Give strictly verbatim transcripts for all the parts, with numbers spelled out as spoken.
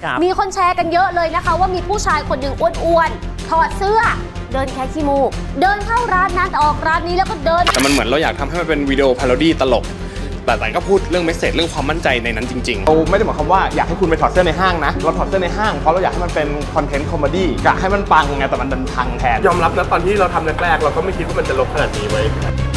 มีคนแชร์กันเยอะเลยนะคะว่ามีผู้ชายคนหนึ่งอ้วนๆถอดเสื้อเดินแค่ขี้มูกเดินเข้าร้านนั้นออกร้านนี้แล้วก็เดินแต่มันเหมือนเราอยากทำให้มันเป็นวิดีโอพาโรดี้ตลกแต่แต่ก็พูดเรื่องเมสเสจเรื่องความมั่นใจในนั้นจริงๆเราไม่ได้หมายความว่าอยากให้คุณไปถอดเสื้อในห้างนะเราถอดเสื้อในห้างเพราะเราอยากให้มันเป็นคอนเทนต์คอมเมดี้กะให้มันปังไงแต่มันดันพังแทนยอมรับนะตอนที่เราทำแรกๆเราก็ไม่คิดว่ามันจะลบขนาดนี้ไว้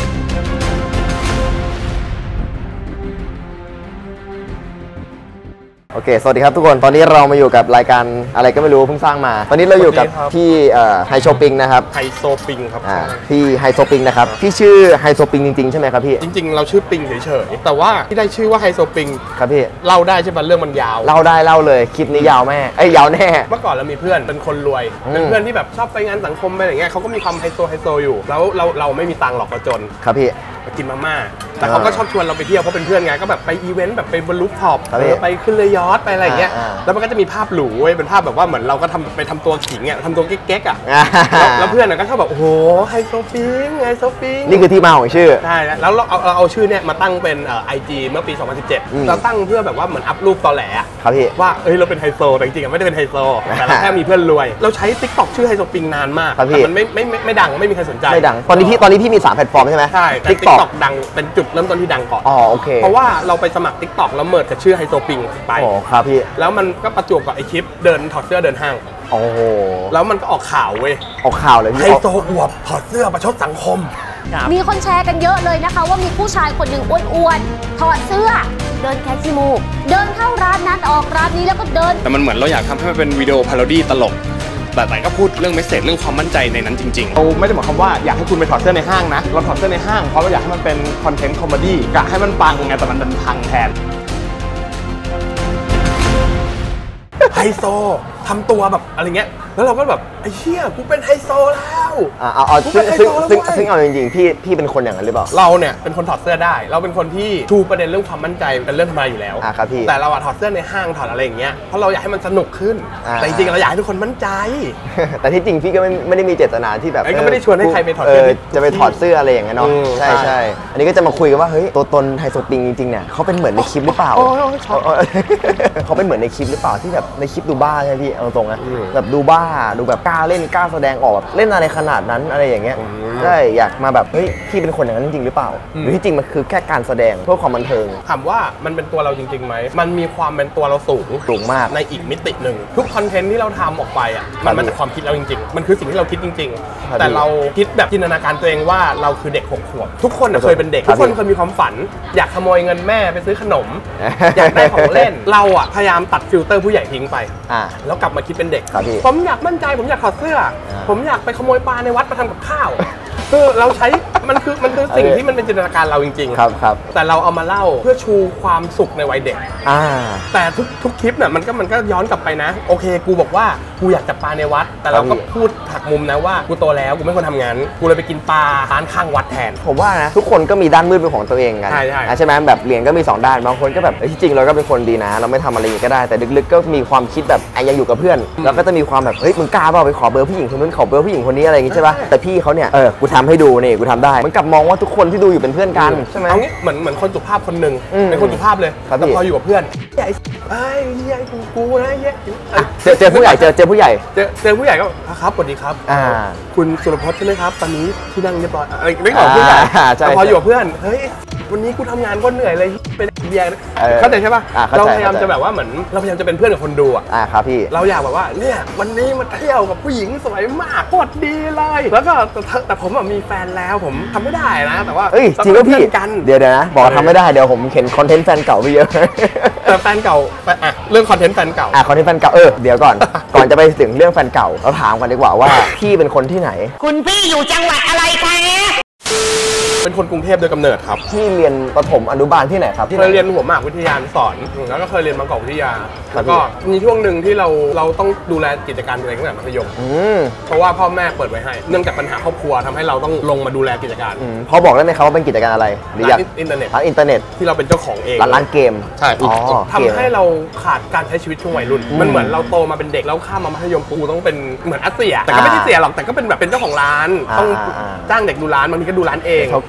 โอเคสวัสดีครับทุกคนตอนนี้เรามาอยู่กับรายการอะไรก็ไม่รู้เพิ่งสร้างมาตอนนี้เราอยู่กับพี่ไฮโซปิงนะครับไฮโซปิงครับพี่ไฮโซปิงนะครับพี่ชื่อไฮโซปิงจริงๆใช่ไหมครับพี่จริงๆเราชื่อปิงเฉยๆแต่ว่าที่ได้ชื่อว่าไฮโซปิงครับพี่เล่าได้ใช่ไหมเรื่องมันยาวเล่าได้เล่าเลยคลิปนี้ยาวแม่ไอ้ยาวแน่เมื่อก่อนเรามีเพื่อนเป็นคนรวยเป็นเพื่อนที่แบบชอบไปงานสังคมไปอย่างเงี้ยเขาก็มีความไฮโซไฮโซอยู่แล้วเราเราไม่มีตังค์หรอกเราจนครับพี่กินมาม่าแต่เขาก็ชอบชวนเราไปเที่ยวเพราะเป็นเพื่อนไงก็แบบไปอีเวนต์แบบไปบนรูฟท็อปไปขึ้นเรือยอชต์ไปอะไรอย่างเงี้ยแล้วมันก็จะมีภาพหรูเว้ยเป็นภาพแบบว่าเหมือนเราก็ทำไปทำตัวขิงอ่ะทำตัวเก๊กๆอ่ะแล้วเพื่อนก็ชอบแบบโอ้โหไฮโซปิงไฮโซปิงนี่คือที่มาของชื่อใช่แล้วเราเอาเอาชื่อเนี่ยมาตั้งเป็นไอจีเมื่อปีสองพันสิบเจ็ดเราตั้งเพื่อแบบว่าเหมือนอัพรูปตอแหลครับพี่ว่าเอ้ยเราเป็นไฮโซแต่จริงๆไม่ได้เป็นไฮโซแต่เราแค่มีเพื่อนรวยเราใช้ ติ๊กต็อก ชื่อไฮโซปิงนานมากแต่มันไม่ไม่ไม่ดังไม่มีใครสนใจไม่ดังตอนนี้พี่ตอนนี้พี่มีสามแพลตฟอร์มใช่ไหมใช่แต่ ติ๊กต็อก ดังเป็นจุดเริ่มต้นที่ดังก่อนอ๋อโอเคเพราะว่าเราไปสมัคร ติ๊กต็อก แล้วเมิร์จกับชื่อไฮโซปิงไปอ๋อครับพี่แล้วมันก็ประจวบกับไอคลิปเดินถอดเสื้อเดินห้างโอ้โหแล้วมันก็ออกข่าวเว้ยออกข่าวเลยไฮโซอวบถอดเสื้อประชดสังคมมีคนแชร์กันเยอะเลยนะคะว่ามีผู้ชายคนหนึ่งอ้วนๆถอดเสื้อเดินแค่ขี้มูกเดินเข้าร้านนั้นออกร้านนี้แล้วก็เดินแต่มันเหมือนเราอยากทำให้มันเป็นวิดีโอพาโรดี้ตลกแต่แต่ก็พูดเรื่องเมสเสจเรื่องความมั่นใจในนั้นจริงๆเราไม่ได้หมายความว่าอยากให้คุณไปถอดเสื้อในห้างนะเราถอดเสื้อในห้างเพราะเราอยากให้มันเป็นคอนเทนต์คอมเมดี้กะให้มันปังไงแต่มันดันพังแทนไฮโซทำตัวแบบอะไรเงี้ยแล้วเราก็แบบไอ้เหี้ยกูเป็นไฮโซแล้วอ่าเอาซึ่งซึ่งซึ่งซึ่งเอาจริงๆพี่พี่เป็นคนอย่างนั้นหรือเปล่าเราเนี่ยเป็นคนถอดเสื้อได้เราเป็นคนที่ชูประเด็นเรื่องความมั่นใจเป็นเรื่องธรรมดาอยู่แล้วอ่าครับพี่แต่เราอะถอดเสื้อในห้างถอดอะไรอย่างเงี้ยเพราะเราอยากให้มันสนุกขึ้นแต่จริงๆเราอยากให้ทุกคนมั่นใจแต่ที่จริงพี่ก็ไม่ไม่ได้มีเจตนาที่แบบก็ไม่ได้ชวนให้ใครไปถอดเสื้อจะไปถอดเสื้ออะไรอย่างเงี้ยเนาะใช่ใช่อันนี้ก็จะมาคุยกันว่าเฮ้ยตัวตนไฮโซปิงจริงๆเนี่ยเขาเป็นเหมือนในคลิปหรือเปล่าเขาเป็นเหมือนในคลิปหรือเปล่าที่แบบในคลิปดูบ้าใช่พี่เอาตรงนะแบบดูบ้าดูแบบกล้าเล่นกล้าแสดงออกแบบเล่นอะไรขนาดนั้นอะไรอย่างเงี้ยใช่อยากมาแบบเฮ้ยพี่เป็นคนอย่างนั้นจริงหรือเปล่าหรือที่จริงมันคือแค่การแสดงเพื่อความบันเทิงถามว่ามันเป็นตัวเราจริงๆไหมมันมีความเป็นตัวเราสูงสูงมากในอีกมิติหนึ่งทุกคอนเทนต์ที่เราทำออกไปอ่ะมันมาจากความคิดเราจริงๆมันคือสิ่งที่เราคิดจริงๆแต่เราคิดแบบจินตนาการตัวเองว่าเราคือเด็กหกขวบทุกคนเคยเป็นเด็กทุกคนเคยมีความฝันอยากขโมยเงินแม่ไปซื้อขนมอยากได้ของเล่นเราอ่ะพยายามตัดฟิลเตอร์ผู้ใหญ่ทิ้งไปแล้วกลับมาคิดเป็นเด็กผมอยากมั่นใจผมอยากถอดเสื้อผมอยากไปขโมยปลาในวัดมาทำกับข้าวคือเราใช้มันคือมันคือสิ่งที่มันเป็นจินตนาการเราจริงๆครับครับแต่เราเอามาเล่าเพื่อชูความสุขในวัยเด็กอ่าแต่ทุกทุกคลิปเนี่ยมันก็มันก็ย้อนกลับไปนะโอเคกูบอกว่ากูอยากจับปลาในวัดแต่เราก็พูดหักมุมนะว่ากูโตแล้วกูไม่ควรทำงานกูเลยไปกินปลาร้านข้างวัดแทนผมว่านะทุกคนก็มีด้านมืดเป็นของตัวเองกันใช่ใช่ใช่ไหมแบบเหรียญก็มีสองด้านบางคนก็แบบที่จริงเราก็เป็นคนดีนะเราไม่ทำอะไรอย่างนี้ก็ได้แต่ลึกๆก็มีความคิดแบบไอ้ยังอยู่กับเพื่อนแล้วก็จะมีความแบบเฮ้ยมึงกล้าเปล่าไปขอเบอร์ผู้หญิงคนนู้นขอเบอร์ผู้หญิงคนนี้อะไรอย่างงี้ใช่ป่ะแต่พี่เขาเนี่ยเออกูทำให้ดูนี่กูทำได้เหมือนกับมองว่าทุกคนที่ดูอยู่เป็นเพื่อนกันใช่ไหมเอางี้เหมือนเหมือนคนสุภาพคนหนึ่งเป็นคนสุภาพเลยแต่พออยู่กับเพื่อนใหญ่ไอ้ใหญ่กูกูนะใหญ่เจอเจอผู้ใหญ่เจอเจอผู้ใหญ่เจอเจอผู้ใหญ่ก็ครับสวัสดีครับอ่าคุณสุรพจน์ใช่ไหมครับตอนนี้ที่นั่งเรียบร้อยอะไรไม่บอกผู้ใหญ่แต่พออยู่กับเพื่อนเฮ้ยวันนี้กูทำงานก็เหนื่อยเลยเป็นเบียร์เข้าใจใช่ป่ะเราพยายามจะแบบว่าเหมือนเราพยายามจะเป็นเพื่อนกับคนดูอ่ะครับพี่เราอยากแบบว่าเนี่ยวันนี้มาเที่ยวกับผู้หญิงสวยมากโคตรดีเลยแล้วก็แต่ผมมีแฟนแล้วผมทำไม่ได้นะแต่ว่าเฮ้ยจริงว่าพี่เดี๋ยวนะบอกทำไม่ได้เดี๋ยวผมเห็นคอนเทนต์แฟนเก่าไปเยอะแต่แฟนเก่าอ่ะเรื่องคอนเทนต์แฟนเก่าอ่ะคอนเทนต์แฟนเก่าเออเดี๋ยวก่อนก่อนจะไปถึงเรื่องแฟนเก่าเราถามกันดีกว่าว่าพี่เป็นคนที่ไหนคุณพี่อยู่จังหวัดอะไรคะเป็นคนกรุงเทพโดยกำเนิดครับที่เรียนประถมอนุบาลที่ไหนครับเคยเรียนหัวหมากวิทยาสอนแล้วก็เคยเรียนบางกอกวิทยาแล้วก็มีช่วงหนึ่งที่เราเราต้องดูแลกิจการตัวเองตั้งแต่มัธยมเพราะว่าพ่อแม่เปิดไว้ให้เนื่องจากปัญหาครอบครัวทำให้เราต้องลงมาดูแลกิจการพอบอกได้ไหมครับว่าเป็นกิจการอะไรหรืออยากอินเทอร์เน็ตร้านอินเทอร์เน็ตที่เราเป็นเจ้าของเองร้านเกมใช่ทำให้เราขาดการใช้ชีวิตช่วงวัยรุ่นมันเหมือนเราโตมาเป็นเด็กแล้วข้ามมามัธยมปูต้องเป็นเหมือนอาเซียแต่ก็ไม่ได้เสียหรอกแต่ก็เป็นแบบเป็นเจ้าของร้านต้องจ้างเด็กดูร้านบางทีก็ดูร้านเองเท่าแ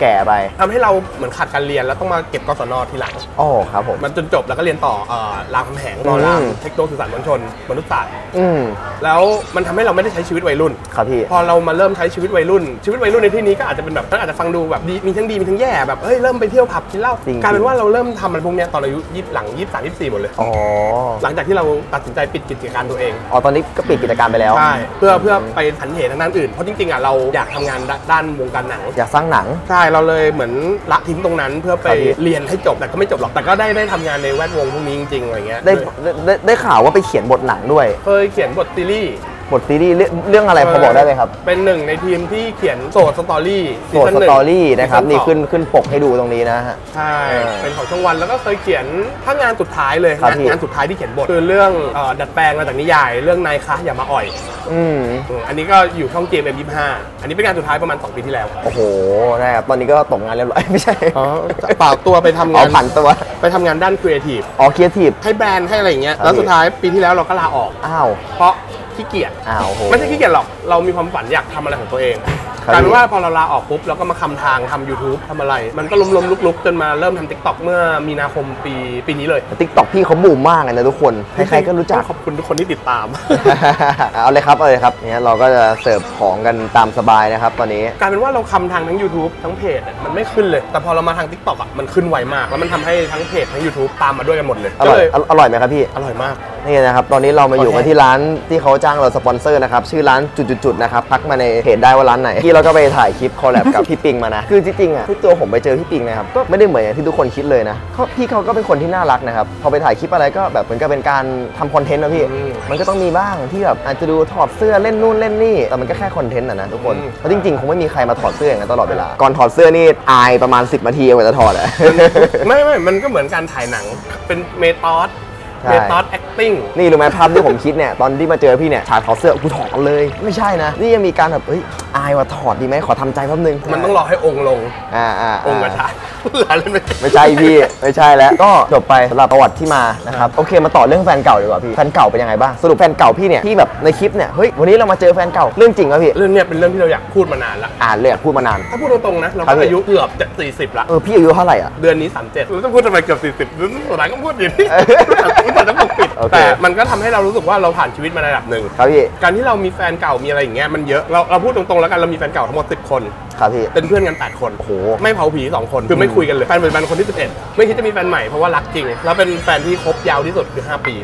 ก่ไปทำให้เราเหมือนขาดการเรียนแล้วต้องมาเก็บกศนทีหลังอ๋อครับผมมันจนจบแล้วก็เรียนต่อรามคำแหงรอรามเทคโนโลยีสื่อสารมวลชนมนุษยศาสตร์แล้วมันทำให้เราไม่ได้ใช้ชีวิตวัยรุ่นครับพี่พอเรามาเริ่มใช้ชีวิตวัยรุ่นชีวิตวัยรุ่นในที่นี้ก็อาจจะเป็นแบบอาจจะฟังดูแบบดีมีทั้งดีมีทั้งแย่แบบเฮ้ยเริ่มไปเที่ยวผับกินเหล้ากลายเป็นว่าเราเริ่มทำมันพวกนี้ตอนอายุยี่สิบหลังยี่สิบสามยี่สิบสี่หมดเลยอ๋อหลังจากที่เราตัดสินใจปิดกิจการตัวเองอ๋อตอนนี้ก็ปิดกิจการไปแล้วใช่เพื่อเพื่อไปผันเหทางด้านอื่นเพราะจริงๆอ่ะเราอยากทำงานด้านวงการหนังอยากสร้างหนังใช่เราเลยเหมือนละทิ้งตรงนั้นเพื่อไปเรียนให้จบแต่ก็ไม่จบหรอกแต่ก็ได้ได้ทำงานในแวดวงพวกนี้จริงๆอะไรเงี้ยได้ได้ได้ข่าวว่าไปเขียนบทหนังด้วยเคยเขียนบทซีรีส์บทซีรีส์เรื่องอะไรพอบอกได้ไหมครับเป็นหนึ่งในทีมที่เขียนโสดสตอรี่โสดสตอรี่นะครับนี่ขึ้นขึ้นปกให้ดูตรงนี้นะฮะใช่เป็นของช่องวันแล้วก็เคยเขียนถ้างานสุดท้ายเลยงานสุดท้ายที่เขียนบทคือเรื่องดัดแปลงมาจากนิยายเรื่องนายคะอย่ามาอ่อยอืมอันนี้ก็อยู่ช่อง เจ เอ็ม ยี่สิบห้าอันนี้เป็นงานสุดท้ายประมาณสองปีที่แล้วโอ้โหนะครับตอนนี้ก็ตกงานเรียบร้อยไม่ใช่อ๋อเปล่าตัวไปทำงานผันตัวไปทำงานด้านครีเอทีฟอ๋อครีเอทีฟให้แบรนด์ให้อะไรอย่างเงี้ยแล้วสุดท้ายปีที่แล้วเราก็ลาออกอ้าวเพราะขี้เกียจอ้าวไม่ใช่ขี้เกียจหรอกเรามีความฝันอยากทำอะไรของตัวเองกลายเป็นว่าพอเราลาออกปุ๊บเราก็มาคำทางทำ YouTube ทำอะไรมันก็ล้มๆลุกๆจนมาเริ่มทำ TikTok เมื่อมีนาคมปีปีนี้เลย TikTok พี่เขาบูมมากเลยนะทุกคนใครๆก็รู้จักขอบคุณทุกคนที่ติดตามเอาเลยครับเอาเลยครับเนี่ยเราก็จะเสิร์ฟของกันตามสบายนะครับตอนนี้กลายเป็นว่าเราคำทางทั้ง YouTube ทั้งเพจมันไม่ขึ้นเลยแต่พอเรามาทาง TikTok อ่ะมันขึ้นไวมากแล้วมันทำให้ทั้งเพจทั้ง YouTube ตามมาด้วยกันหมดเลยอร่อยอร่อยไหมครับพี่อร่อยมากนี่นะครับตอนนี้เรามาอยู่กันที่ร้านที่เขาจ้างเราสปอนเซอร์นะครับชื่อร้านจุดๆๆนะครับทักมาในเพจได้ว่าร้านไหนที่เราก็ไปถ่ายคลิปคอลแลบกับพี่ปิงมานะคือจริงๆอ่ะที่ตัวผมไปเจอพี่ปิงนะครับก็ไม่ได้เหมือนอย่างที่ทุกคนคิดเลยนะพี่เขาก็เป็นคนที่น่ารักนะครับพอไปถ่ายคลิปอะไรก็แบบเหมือนกับเป็นการทำคอนเทนต์นะพี่มันก็ต้องมีบ้างที่แบบอาจจะดูถอดเสื้อเล่นนู่นเล่นนี่แต่มันก็แค่คอนเทนต์นะทุกคนเพราะจริงๆคงไม่มีใครมาถอดเสื้ออย่างนั้นตลอดเวลาก่อนถอดเสื้อนี่อายประมาณสิบนาทีกว่าจะถอดอะไม่ไม่มันก็เหมือนการถ่ายหนังเป็นเมธอดเมธอด acting นี่รู้ไหมภาพที่ผมคิดเนี่ยตอนที่มาเจอพี่เนี่ยฉากถอดเสื้อกูถอดเลยไม่ใช่นะนี่ยังมีการแบบเฮ้ยอายว่าถอดดีไหมขอทำใจแป๊บนึงมันต้องรอให้องค์ลงอ่าอ่าองค์กระชากไม่ใช่พี่ไม่ใช่แล้วก็จบไปสำหรับประวัติที่มานะครับโอเคมาต่อเรื่องแฟนเก่าดีกว่าพี่แฟนเก่าเป็นยังไงบ้างสรุปแฟนเก่าพี่เนี่ยที่แบบในคลิปเนี่ยเฮ้ยวันนี้เรามาเจอแฟนเก่าเรื่องจริงป่ะพี่เรื่องเนี้ยเป็นเรื่องที่เราอยากพูดมานานละอ่านเลยพูดมานานถ้าพูดตรงๆนะเราก็อายุเกือบจะสี่สิบละเออพี่อายุเท่าไหร่อ่ะเดือนนี้สามสิบเจ็ดเราต้องพูดทำไมเกือบสี่สิบสุดท้ายก็พูดอยู่ที่ต้องปกปิดแต่มันก็ทำให้เรารู้สึกว่าเราผ่านชีวิตมาในระดับหนึ่งครับพี่การที่เรามีแฟนเก่ามีอะไรอย่างเงี้ยมันเยอะเราเราพูดตรงๆแล้วกันเรามีแฟนเก่าทั้งหมดสิบคนครับพี่เป็นเพื่อนกันแปดคนโอ้โหไม่เผาผีสองคนคือไม่คุยกันเลยแฟนปัจจุบันคนที่สิบเอ็ดไม่คิดจะมีแฟนใหม่เพราะว่ารักจริงแล้วเป็นแฟนที่คบยาวที่สุดคือห้าปี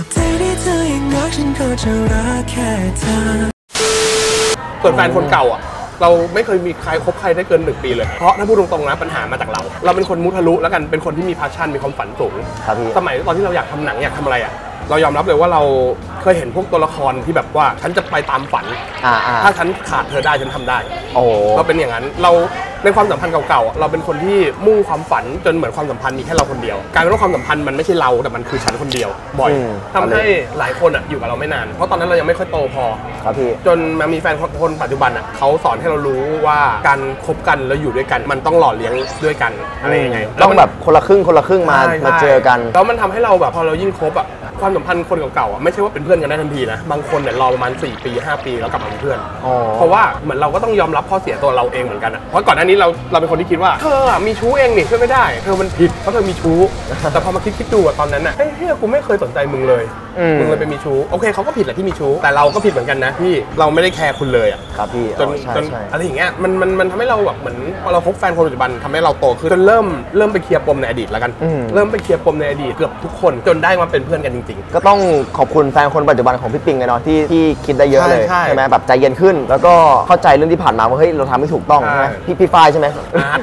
ส่วนแฟนคนเก่าอ่ะเราไม่เคยมีใครคบใครได้เกินหนึ่งปีเลยเพราะถ้าพูดตรงๆนะปัญหามาจากเราเราเป็นคนมุทะลุแล้วกันเป็นคนที่มีพาชั่นมีความฝันสูงสมัยตอนที่เราอยากทำหนังอยากทำอะไรอ่ะเรายอมรับเลยว่าเราเคยเห็นพวกตัวละครที่แบบว่าฉันจะไปตามฝันถ้าฉันขาดเธอได้ฉันทำได้เราเป็นอย่างนั้นเราในความสัมพันธ์เก่าๆเราเป็นคนที่มุ่งความฝันจนเหมือนความสัมพันธ์มีแค่เราคนเดียวการเป็นว่าความสัมพันธ์มันไม่ใช่เราแต่มันคือฉันคนเดียวบ่อยทำให้หลายคนอ่ะอยู่กับเราไม่นานเพราะตอนนั้นเรายังไม่ค่อยโตพอครับพี่จนมามีแฟนคนปัจจุบันอ่ะเขาสอนให้เรารู้ว่าการคบกันแล้วอยู่ด้วยกันมันต้องหล่อเลี้ยงด้วยกันอะไรยังไงต้องแบบคนละครึ่งคนละครึ่งมามาเจอกันแล้วมันทำให้เราแบบพอเรายิ่งคบอ่ะความสัมพันธ์คนเก่าๆอ่ะไม่ใช่ว่าเป็นเพื่อนกันได้ทันทีนะบางคนเนี่ยรอประมาณสี่ปีห้าปีแล้วกลับมาเป็นเพื่อนเพราะว่าเหมือนเราก็ต้องยอมรับข้อเสียตัวเราเองเหมือนกันอ่ะเพราะก่อนหน้านี้เราเราเป็นคนที่คิดว่าเธอมีชู้เองนี่ช่วยไม่ได้เธอมันผิดเพราะเธอมีชู้แต่พอมาคิดคิดดูอ่ะตอนนั้นอ่ะเฮ้ยกูไม่เคยสนใจมึงเลยมึงเลยไปมีชู้โอเคเขาก็ผิดแหละที่มีชู้แต่เราก็ผิดเหมือนกันนะพี่เราไม่ได้แคร์คุณเลยอ่ะครับพี่จนจนอะไรอย่างเงี้ยมันมันมันทำให้เราแบบเหมือนพอเราคบแฟนคนปัจจุบันทำให้เราโตขึ้นจนเริ่มเริ่มไปเคลียร์ปมในอดีตแล้วกันเริ่มไปเคลียร์ปมในอดีตเกือบทุกคนจนได้มาเป็นเพื่อนกันจริงๆก็ต้องขอบคุณแฟนคนปัจจุบันของพี่ปิงเลยเนาะที่ที่คิดได้เยอะเลยใช่ไหมแบบใจเย็นขึ้นแล้วก็เข้าใจเรื่องที่ผ่านมาว่าเฮ้ยเราทำไม่ถูกต้องใช่ไหมพี่พี่ฝ้ายใช่ไหม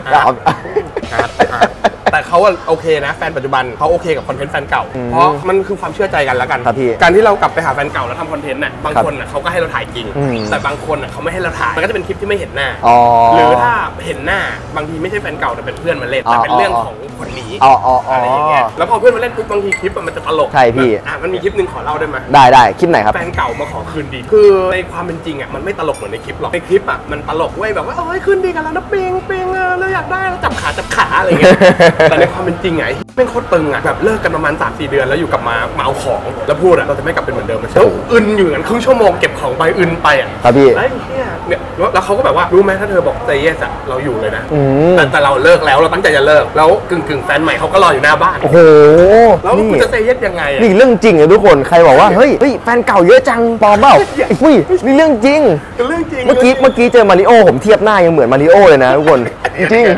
แต่เขาโอเคนะแฟนปัจจุบันเขาโอเคกับคอนเทนต์แฟนเก่าเพราะมันคือความเชื่อใจกันแล้วกันการที่เรากลับไปหาแฟนเก่าแล้วทำคอนเทนต์น่ะบางคนน่ะเขาก็ให้เราถ่ายจริงแต่บางคนน่ะเขาไม่ให้เราถ่ายมันก็จะเป็นคลิปที่ไม่เห็นหน้าหรือถ้าเห็นหน้าบางทีไม่ใช่แฟนเก่าแต่เป็นเพื่อนมาเล่นแต่เป็นเรื่องของคนนี้อะไรอย่างเงี้ยแล้วพอเพื่อนมาเล่นปุ๊บบางทีคลิปมันจะตลกใช่พี่อ่ะมันมีคลิปนึงขอเล่าได้ไหมได้ได้คลิปไหนครับแฟนเก่ามาขอคืนดีคือในความเป็นจริงอ่ะมันไม่ตลกเหมือนในคลิปหรอกในคลิปอ่ะมันตลกเว้ยแบบว่าเอ้ยคืนดีกันแล้วนะปิงปิงเราอยากได้เราจับขาจับขาอะไรเงี้ยแต่ในความเป็นจริงไงไม่โคตรตึงอ่ะแบบเลิกกันประมาณ สามสี่ เดือนแล้วอยู่กลับมามาเอาของแล้วพูดอ่ะเราจะไม่กลับเป็นเหมือนเดิมแล้วอึนอยู่อย่างนั้นครึ่งชั่วโมงเก็บของไปอึนไปอ่ะครับพี่ไอ้เนี่ยเนี่ยแล้วเขาก็แบบว่ารู้ไหมถ้าเธอบอกใจเย็นอ่ะเราอยู่เลยนะแต่แต่เราเลิกแล้วเราตั้งใจจะเลิกแล้วกึ่งกึ่งแฟนใหม่เขาก็รออยู่หน้าบ้านโอ้โหแล้วคุณจะใจเย็นยังไงนี่เรื่องจริงเลยทุกคนใครบอกว่าเฮ้ยเฮ้ยแฟนเก่าเยอะจังปลอมเปล่าอุ้ยนี่เรื่องจริงเรื่องจริงเมื่อกี้เมื่อกี้เจอมาริโอผมเทียบหน้ายังเหมือนมาริโอเลยนะทุกคนจริง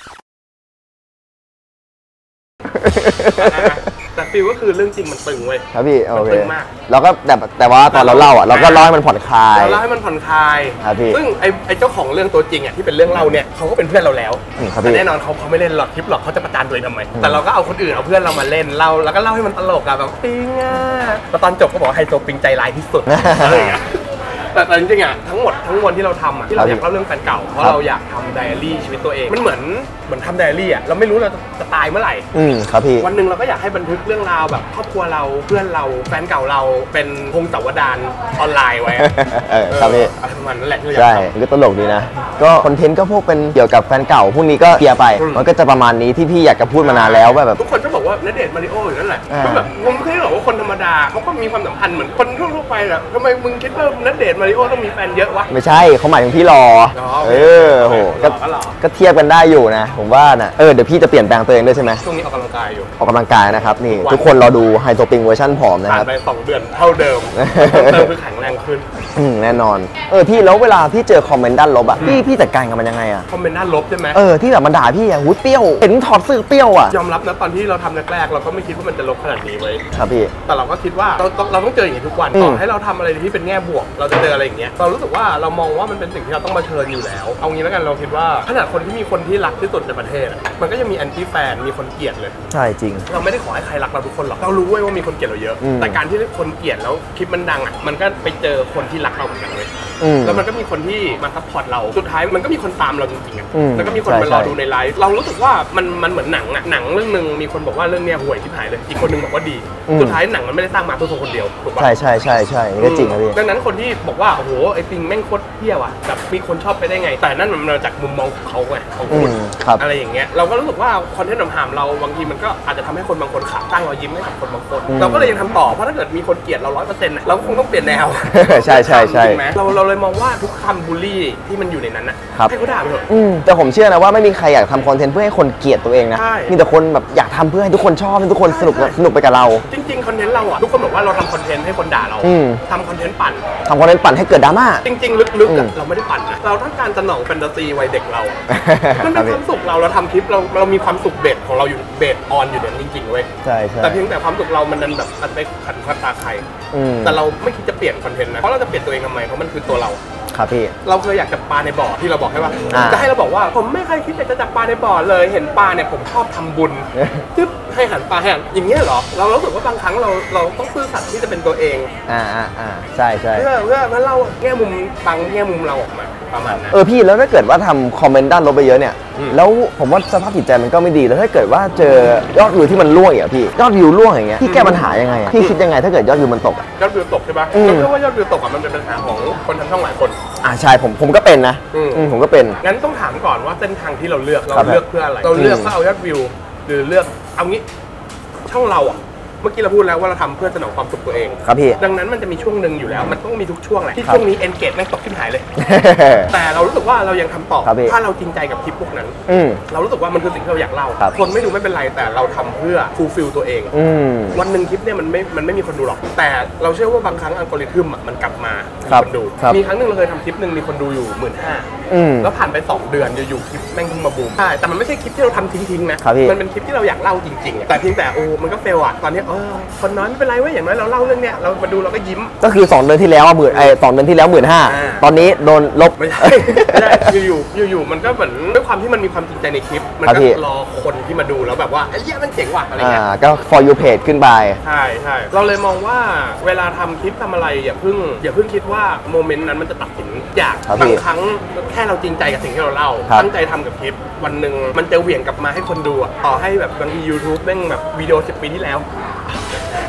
แต่ฟิลก็คือเรื่องจริงมันตึงเว้ยครับพี่โอเคตึงมากเราก็แต่แต่ว่าตอนเราเล่าอ่ะเราก็เล่าให้มันผ่อนคลายเราเล่าให้มันผ่อนคลายครับพี่ซึ่งไอ้ไอ้เจ้าของเรื่องตัวจริงอ่ะที่เป็นเรื่องเล่าเนี่ยเขาก็เป็นเพื่อนเราแล้วแต่แน่นอนเขาเขาไม่เล่นหรอกคลิปหรอกเขาจะประจานตัวเองทำไมแต่เราก็เอาคนอื่นเอาเพื่อนเรามาเล่นเล่าแล้วก็เล่าให้มันตลกอะแบบปิงอ่ะแต่ตอนจบก็บอกไฮโซปิงใจร้ายที่สุดอะไรอย่างเงี้ยแต่จริงๆอ่ะทั้งหมดทั้งมวลที่เราทำอ่ะที่เราอยากเล่าเรื่องแฟนเก่าเพราะเราอยากทำไดอารี่ชีวิตตัวเองมันเหมือนเหมือนทำไดอารี่อ่ะเราไม่รู้เราจะตายเมื่อไหร่อืมครับพี่วันหนึ่งเราก็อยากให้บันทึกเรื่องราวแบบครอบครัวเราเพื่อนเราแฟนเก่าเราเป็นพงศาวดารออนไลน์ไว้เออครับพี่อะไรประมาณนั้นแหละใช่ก็ตลกดีนะก็คอนเทนต์ก็พวกเป็นเกี่ยวกับแฟนเก่าพวกนี้ก็เคลียร์ไปมันก็จะประมาณนี้ที่พี่อยากจะพูดมานานแล้วแบบทุกคนก็บอกว่าณเดชน์มาริโออยู่นั่นแหละก็แบบมึงไม่ได้หรอกว่าคนธรรมดาเขาก็มีความสัมพันธ์เหมือนคนทั่วๆไปแหละทำไมมึงคิดว่าณเดชน์มาริโอต้องมีแฟนเยอะวะไม่ใช่เขาหมายถึงพี่รอเออโหก็เทียบกันได้อยู่นะผมว่านะเออเดี๋ยวพี่จะเปลี่ยนแปลงตัวเองด้วยใช่ไหมช่วงนี้ออกกำลังกายอยู่ออกกำลังกายนะครับนี่ทุกคนรอดูไฮโซปิงเวอร์ชันผอมนะครับผ่านไปสองเดือนเท่าเดิมเติมคือแข็งแรงขึ้นอืมแน่นอนเออพี่แล้วเวลาพี่เจอคอมเมนต์ด้านลบอ่ะพี่พี่จัดการกับมันยังไงอ่ะคอมเมนต์ด้านลบใช่ไหมเออที่แบบมันด่าพี่อ่ะหูเปรี้ยวเห็นถอดเสื้อเปรี้ยวอ่ะยอมรับนะตอนที่เราทำแรกๆเราก็ไม่คิดว่ามันจะลบขนาดนี้เลยครับพี่แต่เราก็คิดว่าเราเราต้องเจออย่างนี้ทุกวันต่อให้เราทำอะไรที่เป็นแง่บวกเราจะเจออะไรอย่างเงี้ยเรารู้สึกว่าเรามองว่ามันเป็นสิ่งที่เราต้องมาเชิญอยู่แล้วเอางี้แล้วกันเราคิดว่าขนาดคนที่มีคนที่รักที่สุดในประเทศมันก็ยังมีแอนตี้แฟนมีคนเกลียดเลยใช่จริงเราไม่ได้ขอให้ใครรักเราทุกคนหรอกเรารู้ว่ามีคนเกลียดเราเยอะแต่การที่คนเกลียดแล้วคลิปมันดังอ่ะมันก็ไปเจอคนที่รักเราเหมือนกันเลยแล้วมันก็มีคนที่มาซัพพอร์ตเราสุดท้ายมันก็มีคนตามเราจริงๆอ่ะแล้วก็มีคนมารอดูในไลฟ์เรารู้สึกว่ามันมันเหมือนหนังอ่ะหนังเรื่องนึงมีคนบอกว่าเรื่องเนี้ยห่วยที่หายเลยอีกคนนึงบอกว่าดีสุดท้ายหนังมันไม่ได้สร้างมาเพื่อคนคนเดียวถูกป่ะใช่ใช่ใช่ใช่นี่ก็จริงนะพี่ดังนั้นคนที่บอกว่าโอ้โหไอ้ปิงแม่งโคตรเที่ยวอ่ะแบบมีคนชอบไปได้ไงแต่นั่นมันมาจากมุมมองของเขาไงของคุณอะไรอย่างเงี้ยเราก็รู้สึกว่าคอนเทนต์หามเราบางทีมันก็อาจจะทำให้คนบางคนขาตั้งรอยยิ้มให้กับคนบางคนเราก็เลยยังทำต่อเพราะถ้าเกิดมีคนเกลียดเราร้อยเปอร์เซ็นต์เราคงต้องเปลี่ยนแนวใช่ใช่ใช่เราเราเลยมองว่าทุกคำบูลลี่ที่มันอยู่ในนั้นนะให้เขาด่าไปเถอะแต่ผมเชื่อนะว่าไม่มีใครอยากทำคอนเทนต์เพื่อให้คนเกลียดตัวเองนะมีแต่คนแบบอยากทำเพื่อให้ทุกคนชอบให้ทุกคนสนุกสนุกไปกับเราจริงๆคอนเทนต์เราอ่ะทุกคนบอกว่าเราทำคอนเทนต์ให้คนด่าเราทำคอนเทนต์ปั่นทำคอนเทนต์ปั่นให้เกิดดราม่าจริงๆลึกๆเราไม่ได้ปั่นนะเราต้องการสนองแฟนตาซีวัยเด็กเรามันเป็นความสุขเราเราทำคลิปเราเรามีความสุขเบสของเราอยู่เบสออนอยู่เนี่ยจริงๆเว้ยใช่ใช่แต่เพียงแต่ความสุขเรามันดันแบบอาจจะไปขัดขัดตาใครแต่เราไม่คิดจะเปลี่ยนคอนเทนต์นะเพราะเราจะเปลี่ยนตัวเองทำไมเพราะมันคือตัวเราครับพี่เราเคยอยากจับปลาในบ่อที่เราบอกให้ว่าจะให้เราบอกว่าผมไม่เคยคิดจะจับปลาในบ่อเลยเห็นปลาเนี่ยผมชอบทำบุญจึ๊บให้หันปลาให้หันอย่างเงี้ยเหรอเรารู้สึกว่าบางครั้งเราเราต้องซื่อสัตย์ที่จะเป็นตัวเองอ่าอ่าอ่าใช่ใช่เพื่อเพื่อเพื่อเล่าแง่มุมบางแง่มุมเราออกมาประมาณนั้นเออพี่แล้วถ้าเกิดว่าทำคอมเมนต์ด้านลบไปเยอะเนี่ยแล้วผมว่าสภาพจิตใจมันก็ไม่ดีแล้วถ้าเกิดว่าเจอยอดวิวที่มันร่วงอ่ะพี่ยอดวิวร่วงอย่างเงี้ยพี่แก้ปัญหายังไงอ่ะพี่คิดยังไงถ้าเกิดยอดวิวมันตกยอดวิวตกใช่ปะเราเชื่อว่ายอดวิวตกอ่ะมันเป็นปัญหาของคนทำช่องหลายคนอ่าใช่ผมผมก็เป็นนะผมก็เป็นงั้นต้องถามก่อนว่าเส้นทางที่เราเลือกเราเลือกเพื่ออะไรเราเลือกเพื่อเอายอดวิวหรือเลือกเอางี้ช่องเราอ่ะเมื่อกี้เราพูดแล้วว่าเราทำเพื่อสนองความสุขตัวเองครับพี่ดังนั้นมันจะมีช่วงหนึ่งอยู่แล้วมันต้องมีทุกช่วงแหละที่ช่วงนี้ engage แม่งตกขึ้นหายเลยแต่เรารู้สึกว่าเรายังทำต่อถ้าเราจริงใจกับคลิปพวกนั้นเรารู้สึกว่ามันคือสิ่งที่เราอยากเล่าคนไม่ดูไม่เป็นไรแต่เราทำเพื่อ fulfill ตัวเองวันหนึ่งคลิปเนี่ยมันไม่มันไม่มีคนดูหรอกแต่เราเชื่อว่าบางครั้งอัลกอริทึมมันกลับมามีคนดูมีครั้งหนึ่งเราเคยทำคลิปหนึ่งมีคนดูอยู่หมื่นห้าแล้วผ่านไปสองเดือนอยู่ๆคลิปแม่งเพิ่งมาบูมใช่แต่มันไม่ใช่คลิปที่เราทำทิ้งๆนะมันเป็นคลิปที่เราอยากเล่าจริงๆแต่เพียงแต่โอ้มันก็เฟลอ่ะตอนนี้เออคนน้อยไม่เป็นไรเว้ยอย่างน้อยเราเล่าเรื่องเนี้ยเรามาดูเราก็ยิ้มก็คือสองเดือนที่แล้วหมื่นไอ้สองเดือนที่แล้วหมื่นห้าตอนนี้โดนลบไม่ใช่ไม่ใช่อยู่ๆอยู่ๆมันก็เหมือนด้วยความที่มันมีความจริงใจในคลิปมันก็รอคนที่มาดูแล้วแบบว่าไอ้เหี้ยมันเจ๋งว่ะอะไรเงี้ยก็ for you page ขึ้นไปใช่ใช่เราเลยมองว่าเวลาทำคลิปทำอะไรอย่าเพิ่งอย่าเพิ่งคิดว่าโมเมนต์นั้นมันจะตัดสินอย่างบางครั้งแค่เราจริงใจกับสิ่งที่เราเล่าตั้งใจทำกับคลิปวันหนึ่งมันจะเหวี่ยงกลับมาให้คนดูต่อให้แบบบางที YouTube แม่งแบบวิดีโอสิบปีที่แล้ว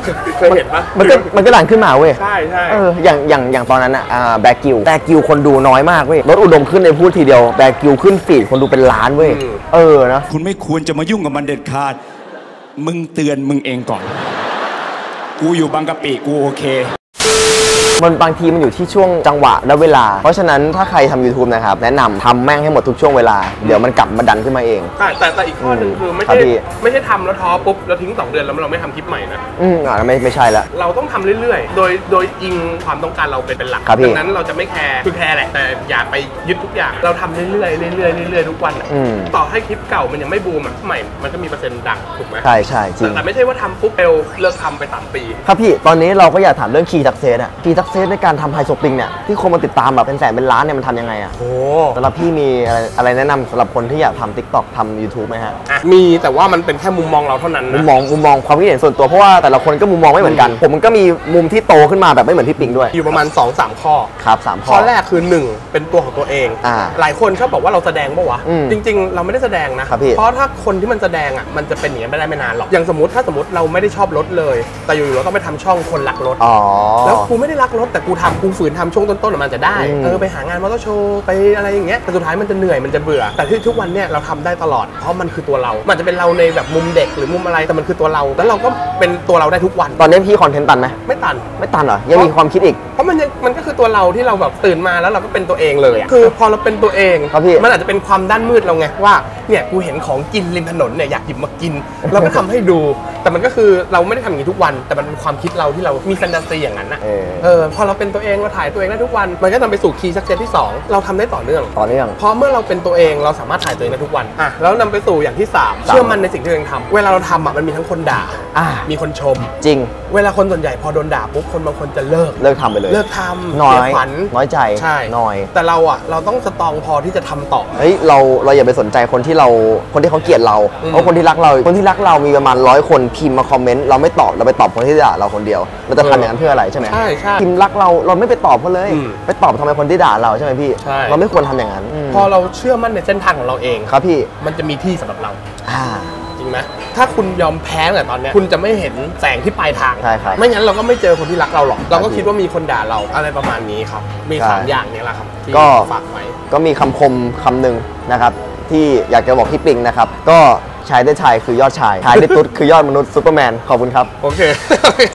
เคยเห็นปะมันก็มันก็ดังขึ้นมาเว้ยใช่ใช่เอออย่างอย่างอย่างตอนนั้นอะอ่าแบกิวแบกิวคนดูน้อยมากเว้ยรถอุดมขึ้นในพูดทีเดียวแบกิวขึ้นฟีดคนดูเป็นล้านเว้ยเออนะคุณไม่ควรจะมายุ่งกับมันเด็ดขาดมึงเตือนมึงเองก่อน กูอยู่บางกะปิกูโอเคมันบางทีมันอยู่ที่ช่วงจังหวะและเวลาเพราะฉะนั้นถ้าใครทำ YouTube นะครับแนะนำทำแม่งให้หมดทุกช่วงเวลาเดี๋ยวมันกลับมาดันขึ้นมาเองใช่แต่แต่อีกข้อหนึ่งคือไม่ครัใช่บพี่ไม่ใช่ทำแล้วท้อปุ๊บแล้วทิ้งสองเดือนแล้วเราไม่ทำคลิปใหม่นะอืมอ่าไม่ไม่ใช่ละเราต้องทำเรื่อยๆ โดยโดยอิงความต้องการเราเป็นเป็นหลักครับพี่ดังนั้นเราจะไม่แคร์คือแคร์แหละแต่อย่าไปยึดทุกอย่างเราทำเรื่อยๆเรื่อยๆเรื่อยๆทุกวันอะอืมต่อให้คลิปเก่ามันยังไม่บูมอ่ะใหม่มันก็มีเปอร์เซ็นต์ดังถูกไหมใช่ใช่จริงแต่ไม่ใช่ว่าทำปุ๊บเร็วเลิกทำไปสามปีครับพี่ตอนนี้เราก็อยากถามเรื่องคีย์ทักเซสอะคีย์ทักเซสในการทำไฮโซปิงเนี่ยที่คนมาติดตามแบบเป็นแสนเป็นล้านเนี่ยมันทำยังไงอะโอ้สำหรับพี่มีอะไรอะไรแนะนำสำหรับคนที่อยากทำ TikTok ทำ YouTube ไหมฮะอะมีแต่ว่ามันเป็นแค่มุมมองเราเท่านั้นมุมนะมองมุมมองความคิดเห็นส่วนตัวเพราะว่าแต่ละคนก็มุมมองไม่เหมือนกัน ผมมันก็มีมุมที่โตขึ้นมาแบบไม่เหมือนพี่ปิงด้วยอยู่ประมาณ สองสาม ข้อครับสามข้ข้ออแรกคือ หนึ่ง เป็นตัวของตัวเองอ่าหลายคนชอบบอกว่าเราแสดงปะวะอืมจริง ๆ เราไม่ได้แสดงนะครับพี่เพราะถ้าคนที่มันแสดงอ่ะมันจะเป็นอย่างนี้ไม่ได้ไม่นานหรอกอย่างสมมติถ้าสมมติเราไม่ได้ชอบรถเลย แต่อยู่ๆเราต้องไปทำช่องคนรักรถอ๋อแล้วกูไม่ได้รักรถแต่กูทำกูฝืนทำช่วงต้นๆอะมันจะได้อืมเออไปหางานมอเตอร์โชว์ไปอะไรอย่างเงี้ยแต่สุดท้ายมันจะเหนื่อยมันจะเบื่อแต่ที่ทุกวันเนี่ยเราทำได้ตลอดเพราะมันคือตัวเรา มันจะเป็นเราในแบบมุมเด็กหรือมุมอะไรแต่มันคือตัวเราแล้วเราก็เป็นตัวเราได้ทุกวันตอนนี้พี่คอนเทนต์ตันไหมไม่ตันไม่ตันเหรอยังมีความคิดอีกเพราะมันยังมันก็คือตัวเราที่เราแบบตื่นมาแล้วเราก็เป็นตัวเองเลยอะคือพอเราเป็นตัวเองครับพี่มันอาจจะเป็นความด้านมืดเราไงว่าเนี่ยกูเห็นของกินริมถนนเนี่ยอยากหยิบมากิน เราก็ทำให้ดู แต่มันก็คือเราไม่ได้ทำอย่างนี้ทุกวัน แต่มันเป็นความคิดเราที่เรามีแฟนตาซีอย่างนั้นนะเออเออพอเราเป็นตัวเองเราถ่ายตัวเองได้ทุกวันมันก็นำไปสู่คีย์สักเซสที่สองเราทำได้ต่อเนื่องต่อเนื่องเพราะเมื่อเราเป็นตัวเองเราสามารถถ่ายตัวเองได้ทุกวันอ่ะแล้วนำไปสู่อย่างที่สามสามเชื่อมั่นในสิ่งที่ตัวเองทำเวลาเราทำอ่ะมันมีทั้งคนด่าอ่ามีคนชมจริงเวลาคนส่วนใหญ่พอโดนด่าปุ๊บคนบางคนจะเลิกเลิกทำไปเลยเลิกทำน้อเสียขวัญน้อยใจใช่น้อยแต่เราอ่ะเราต้องสตรองพอที่จะทำต่อเฮ้ยเราเราอย่าไปสนใจคนที่เราคนที่เขาเกลียดเราอืมเพราะคนที่รักเราคนที่รักเรามีประมาณร้อยคนพิมพ์มาคอมเมนต์เราไม่ตอบเราไปตอบคนที่ด่าเราคนเดียวเราจะทำอย่างนั้นเพื่ออะไรใช่ไหมใช่ใช่พิมพ์รักเราเราไม่ไปตอบเขาเลยอืมไปตอบทำไมคนที่ด่าเราใช่ไหมพี่ใช่เราไม่ควรทำอย่างนั้นมพอเราเชื่อมั่นในเส้นทางของเราเองครับพี่มันจะมีที่สำหรับเราอ่าจริงไหมถ้าคุณยอมแพ้ตั้งแต่ตอนเนี้ยคุณจะไม่เห็นแสงที่ปลายทางใช่ครับไม่งั้นเราก็ไม่เจอคนที่รักเราหรอกเราก็ครับคิดว่ามีคนด่าเราอะไรประมาณนี้ครับมีใช่สามอย่างเนี้แหละครับที่ก็ฝากไว้ก็มีคำคมคำหนึ่งนะครับที่อยากจะบอกพี่ปิงนะครับก็ชายได้ชายคือยอดชายชายได้ตุ๊ดคือยอดมนุษย์ซูเปอร์แมนขอบคุณครับโอเค